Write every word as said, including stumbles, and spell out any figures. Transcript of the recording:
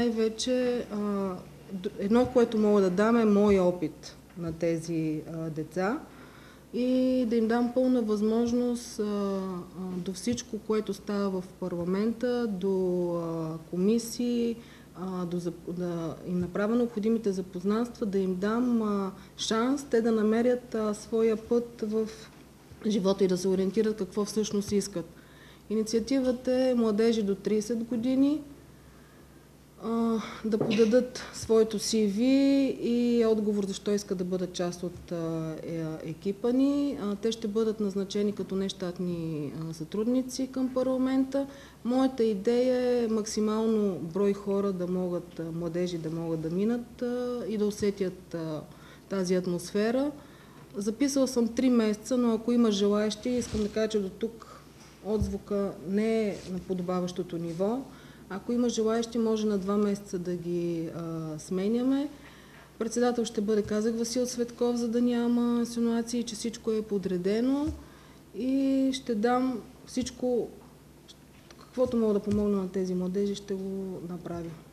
най-вече едно, което мога да дам, е мой опит на тези а, деца и да им дам пълна възможност а, а, до всичко, което става в парламента, до а, комисии, а, до, да им направя необходимите запознанства, да им дам а, шанс те да намерят а, своя път в живота и да се ориентират какво всъщност искат. Инициативата е младежи до трийсет години да подадат своето си ви и отговор защо искат да бъдат част от екипа ни. Те ще бъдат назначени като нещатни сътрудници към парламента. Моята идея е максимално брой хора да могат, младежи да могат да минат и да усетят тази атмосфера. Записала съм три месеца, но ако има желаещи, искам да кажа, че до тук отзвука не е на подобаващото ниво. Ако има желаещи, може на два месеца да ги а, сменяме. Председател ще бъде, казах, Васил Цветков, за да няма инсинуации, че всичко е подредено. И ще дам всичко, каквото мога да помогна на тези младежи, ще го направя.